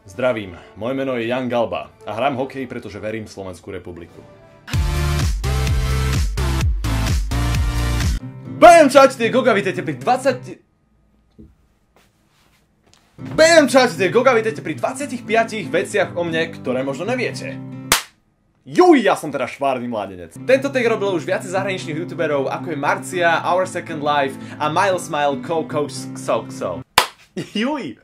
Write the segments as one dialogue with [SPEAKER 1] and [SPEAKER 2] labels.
[SPEAKER 1] Zdravím, moje meno je Jan Galba a hrám hokej, pretože verím v Slovenskú republiku. BAM, čaute, Goga, vítajte pri 25 veciach o mne, ktoré možno neviete. Juj, ja som teda švárny mládenec. Tento tag robil už viacej zahraničných youtuberov, ako je Marcia, Our Second Life a Miles Smile Coco So. Juj.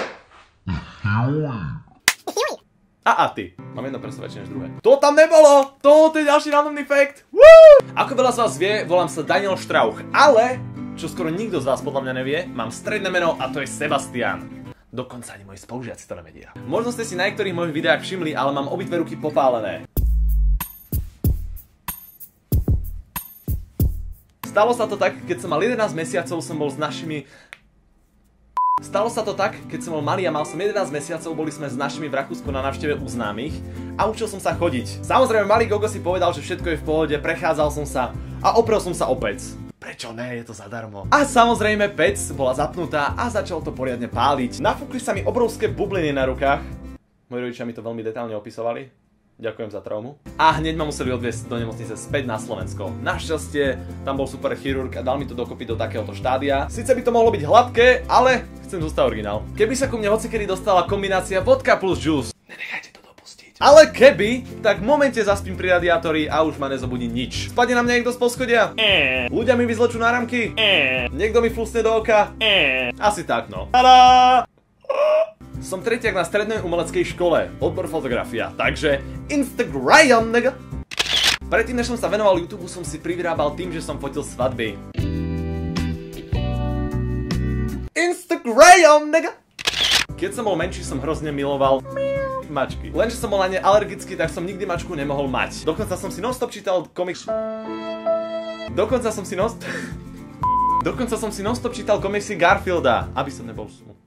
[SPEAKER 1] A ty. Mám jedno prso väčšie než druhé. To tam nebolo! To je ďalší randomný fact. Woo! Ako veľa z vás vie, volám sa Daniel Strauch, ale, čo skoro nikto z vás podľa mňa nevie, mám stredné meno a to je Sebastian. Dokonca ani moji spolužiaci to nevedia. Možno ste si na niektorých mojich videách všimli, ale mám obidve ruky popálené. Stalo sa to tak, keď som mal 11 mesiacov, som bol s našimi... Stalo sa to tak, keď som bol malý a mal som 11 mesiacov, boli sme s našimi v Rakúsku na návšteve u známych a učil som sa chodiť. Samozrejme, malý Gogo si povedal, že všetko je v pohode, prechádzal som sa a oprel som sa o pec. Prečo ne, je to zadarmo. A samozrejme, pec bola zapnutá a začalo to poriadne páliť. Nafúkli sa mi obrovské bubliny na rukách. Moji rodičia mi to veľmi detailne opisovali. Ďakujem za traumu. A hneď ma museli odviesť do nemocnice späť na Slovensko. Našťastie, tam bol super chirurg a dal mi to dokopy do takéhoto štádia. Sice by to mohlo byť hladké, ale chcem zostať originál. Keby sa ku mne hocikedy dostala kombinácia vodka plus juice, nenechajte to dopustiť. Ale keby, tak v momente zaspím pri radiátori a už ma nezobudí nič. Spadne na mňa niekto z poschodia? Ľudia mi vyzlečú náramky? Niekto mi flusne do oka? Asi tak, no. Tada! Som tretiak na strednej umeleckej škole, odbor fotografia, takže Instagram, nigga. Predtým, než som sa venoval YouTube, som si privyrábal tým, že som fotil svadby. Instagram, nigga. Keď som bol menší, som hrozne miloval mačky. Lenže som bol na ne alergický, tak som nikdy mačku nemohol mať. Dokonca som si non-stop čítal komiks... Dokonca som si non-stop čítal komiksy Garfielda, aby som nebol smutný.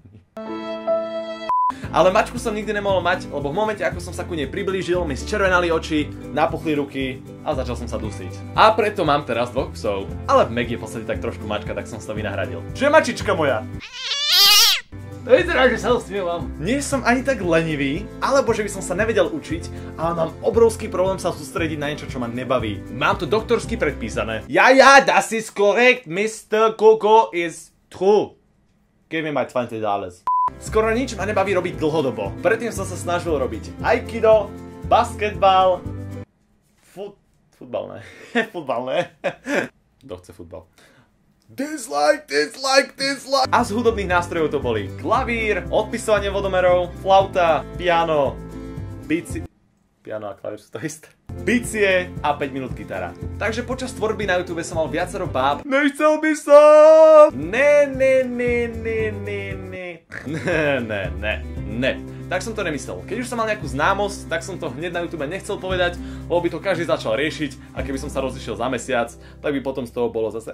[SPEAKER 1] Ale mačku som nikdy nemohol mať, lebo v momente, ako som sa ku nej priblížil, mi zčervenali oči, napuchli ruky a začal som sa dusiť. A preto mám teraz dvoch psov. Ale v Meg je v podstate tak trošku mačka, tak som to vynahradil. Že mačička moja? Vyzerá, že sa usmievam. Nie som ani tak lenivý, alebo že by som sa nevedel učiť, ale mám obrovský problém sa sústrediť na niečo, čo ma nebaví. Mám to doktorsky predpísané. Ja, das ist korrekt, Mr. Coco is true. Give me my $20. Skoro nič ma nebaví robiť dlhodobo. Predtým som sa snažil robiť aikido, basketbal, futbal ne. Futbal ne. Kto chce futbal? Dislike. A z hudobných nástrojov to boli klavír, odpisovanie vodomerov, flauta, piano, bici... Piano a klavír sú to isté. Bicie a 5 minút gitara. Takže počas tvorby na YouTube som mal viacero báb. Nechcel by som! Ne. Tak som to nemyslel. Keď už som mal nejakú známosť, tak som to hneď na YouTube nechcel povedať, lebo by to každý začal riešiť a keby som sa rozišiel za mesiac, tak by potom z toho bolo zase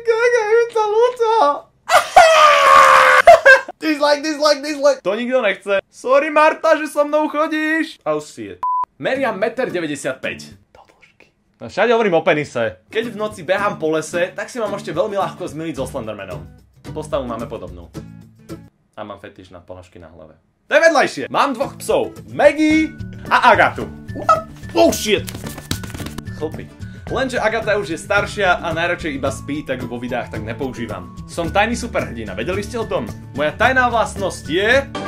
[SPEAKER 1] Dislike. To nikto nechce. Sorry Marta, že so mnou chodíš. I'll see it. Meriam 1,95 m. Do dĺžky. No všade hovorím o penise. Keď v noci behám po lese, tak si ma môžete veľmi ľahko zmyliť so Slendermanom. Postavu máme podobnú. A mám fetiš na ponožky na hlave. To je vedľajšie. Mám dvoch psov. Maggie a Agatu. What? Oh shit. Chlpy. Lenže Agata už je staršia a najradšej iba spí, tak vo videách tak nepoužívam. Som tajný superhrdina, vedeli ste o tom? Moja tajná vlastnosť je...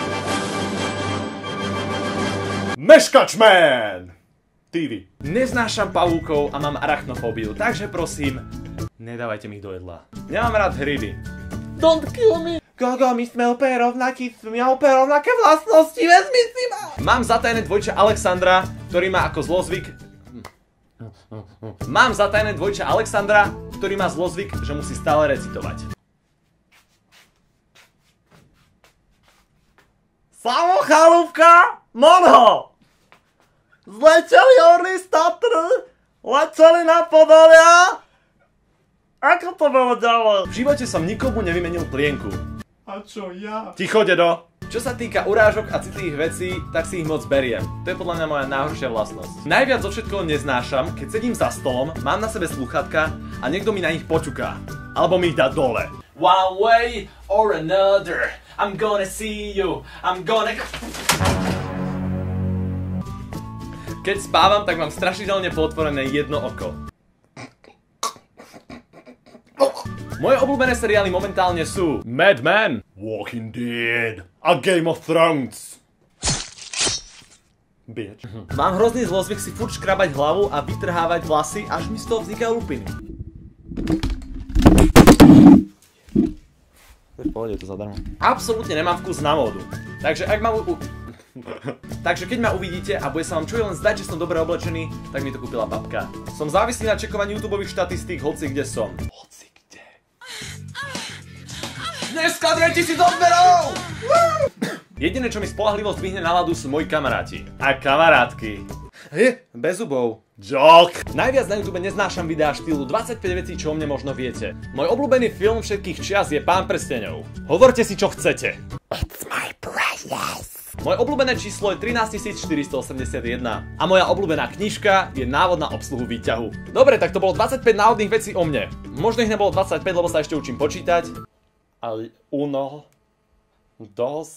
[SPEAKER 1] Meškačman! TV. Neznášam pavúkov a mám arachnofóbiu, takže prosím, nedávajte mi ich do jedla. Nemám rád hryby. Don't kill me! Gogo, my sme úplne rovnakí, my máme úplne rovnaké vlastnosti, vezmi si ma! Mám zatajené dvojča Alexandra, ktorý má ako zlozvyk... Mám zatajené dvojča Alexandra, ktorý má zlozvyk, že musí stále recitovať. Samo chalúbka, monho! Zleteli orly z Tatry, leteli na Podolia. Ako to bolo ďalej? V živote som nikomu nevymenil plienku. A čo ja? Ticho, dedo. Čo sa týka urážok a citlivých vecí, tak si ich moc beriem. To je podľa mňa moja najhoršia vlastnosť. Najviac zo všetkoho neznášam, keď sedím za stolom, mám na sebe slúchatka a niekto mi na nich počuká. Alebo mi ich dá dole. One way or another, I'm gonna see you. I'm gonna... Keď spávam, tak mám strašidelne potvorené jedno oko. Moje obľúbené seriály momentálne sú Mad Men, Walking Dead a Game of Thrones. Bitch. Mám hrozný zlozvyk si furt škrabať hlavu a vytrhávať vlasy, až mi z toho vznikajú lupiny. V pohode, to zadarmo. Absolútne nemám vkus na módu. Takže ak ma Takže keď ma uvidíte a bude sa vám čo len zdať, že som dobre oblečený, tak mi to kúpila babka. Som závislý na čekovaní YouTubeových štatistík, hoci kde som. Hoci kde. Dneska 2000 odberov! Jediné, čo mi spoľahlivosť dvihne náladu, sú moji kamaráti. A kamarátky. Bez zubov. Joke. Najviac na YouTube neznášam videá štýlu 25 vecí, čo o mne možno viete. Môj obľúbený film všetkých čias je Pán prsteňov. Hovorte si, čo chcete. It's my precious. Moje obľúbené číslo je 13481 a moja obľúbená knižka je návod na obsluhu výťahu. Dobre, tak to bolo 25 náhodných vecí o mne. Možno ich nebolo 25, lebo sa ešte učím počítať. Ale 1, 2,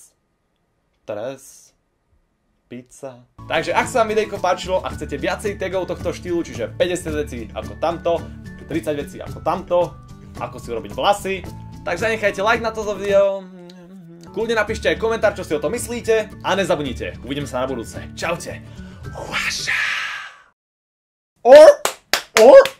[SPEAKER 1] 3, pizza. Takže ak sa vám videjko páčilo a chcete viacej tagov tohto štýlu, čiže 50 vecí ako tamto, 30 vecí ako tamto, ako si urobiť vlasy, tak zanechajte like na toto video. Kľudne napíšte aj komentár, čo si o tom myslíte a nezabudnite. Uvidíme sa na budúce. Čaute. Or